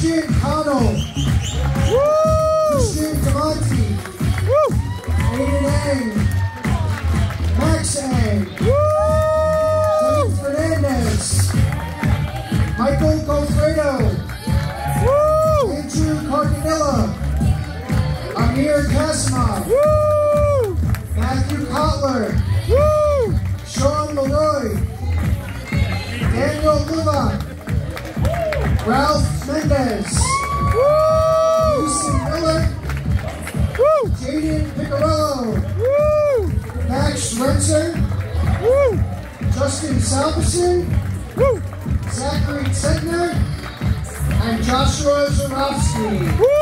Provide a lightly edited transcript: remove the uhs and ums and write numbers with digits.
Christian Connell. Christian Demonte. Aiden Ang. Max Ang. Tony Fernandez. Michael Gofredo. Andrew Carcanilla. Amir Kasimov. Matthew Kotler. Sean Leroy. Daniel Luba. Ralph Mendez. Lucy Miller. Jaden Picarello. Max Renzer. Justin Salveson. Zachary Zentner. And Joshua Zarofsky.